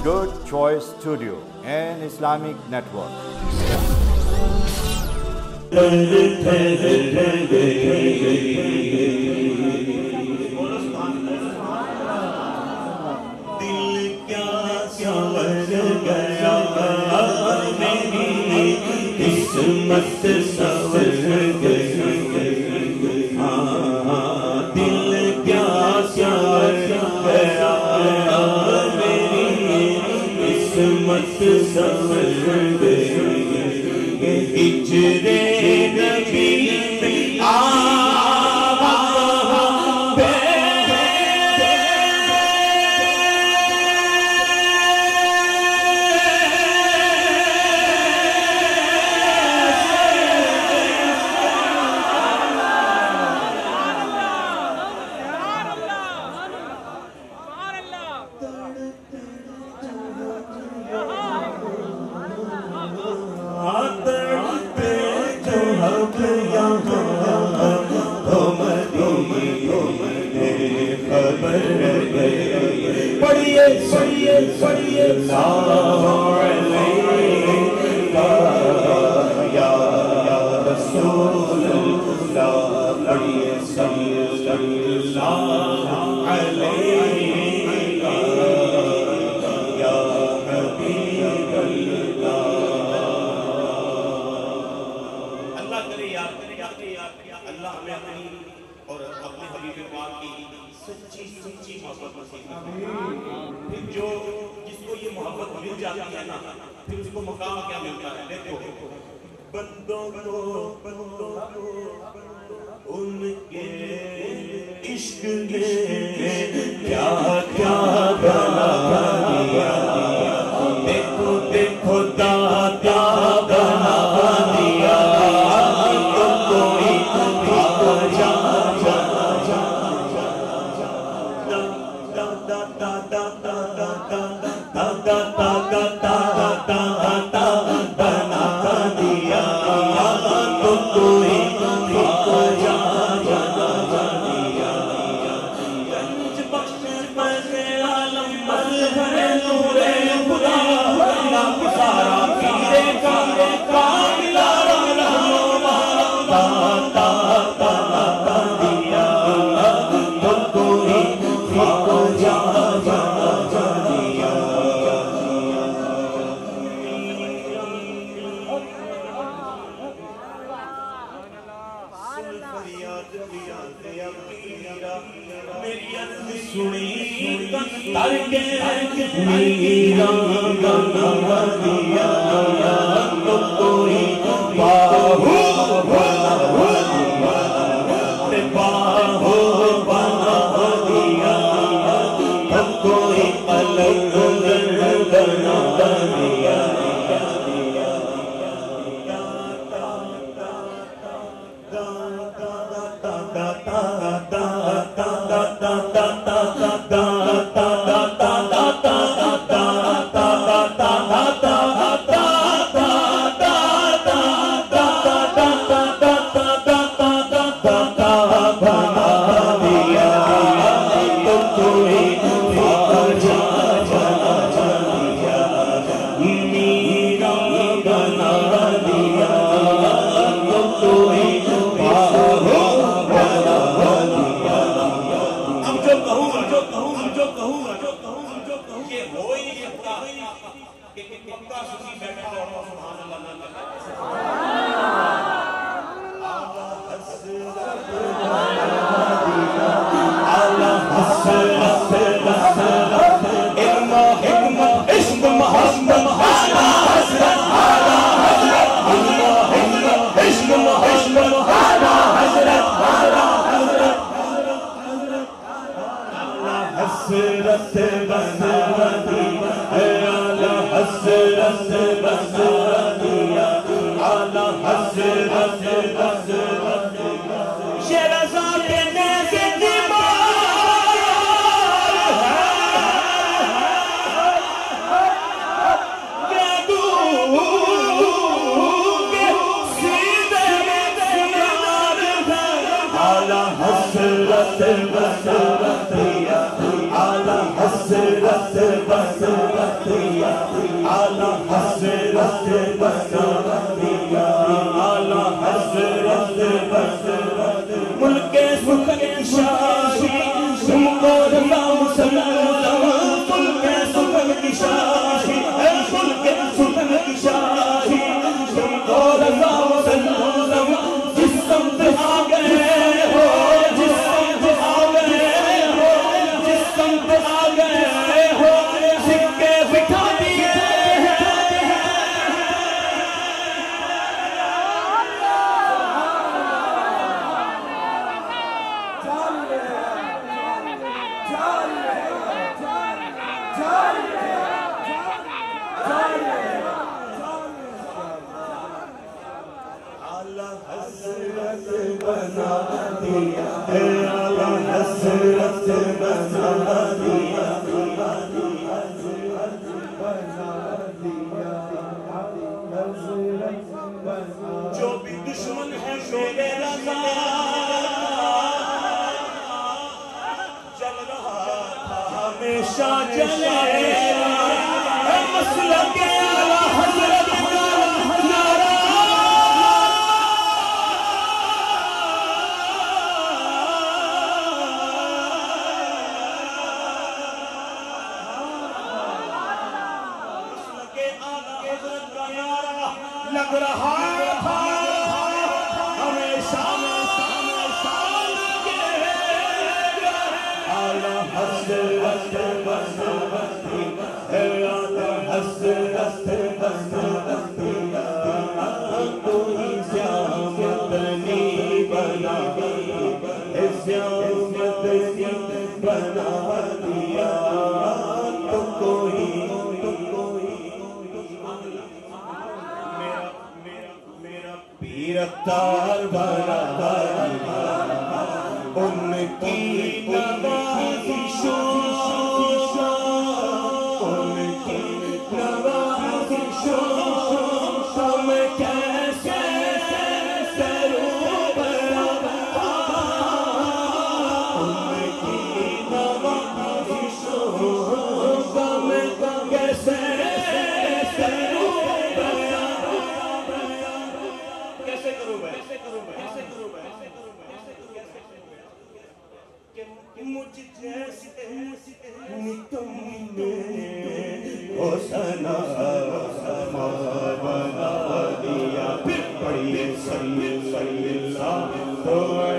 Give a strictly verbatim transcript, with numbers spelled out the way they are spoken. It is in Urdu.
Good Choice Studio and Islamic Network. قسمت سور گئی دل کیا سور گیا میری قسمت سور گئی ہجرے نبی پڑھیے پڑھیے پڑھیے یا رسول اللہ پڑھیے صلی اللہ علیہ یا حبیب اللہ. اللہ کرے یاد کرے یاد کرے یاد کرے اللہ ہمیں اپنی اور اپنے حبیب پاک کی سچی سچی محبت نصیب کرے. پھر جو جس کو یہ محبت مل جاتی ہے نا پھر اس کو مقام کیا ملتا ہے. دیکھو بندوں کو بندوں کو ان کے عشق نے کیا کیا بنا دیا. دیکھو دیکھو دادا بنا دیا. تو کوئی جا میرا بنا دیا تو کوئی باہو بنا دیا باہو بنا دیا تو کوئی الگ بنا دیا. حسرت بسرت سخن کی شاہی تم کو رضا مسلم ملک سخن کی شاہی ملک سخن کی شاہی تم کو رضا مسلم جس سمت آ گئے ہو جس سمت آ گئے ہو جس سمت آ گئے ہو سکے بٹھا دیے حسرت بنا دیا حسرت بنا دیا جو بھی دشمن ہے میرے رضا جل رہا تھا ہمیشہ جلے مسلک اعلیٰ حضرت کا نعرہ لگ رہا تھا ہمیشہ اعلیٰ حضرت بناتی اعلیٰ حضرت بناتی کوئی زیامتنی بنا زیامتنی بنا دیا تو کوئی رفتار بنا ان کی نوازشوں ان کی نوازشوں ہم کیسے سرو بنا ان کی نوازشوں ہم کیسے سرو مجھ جیسے تم نے حسن بنا دیا پھر پڑھیے صلی اللہ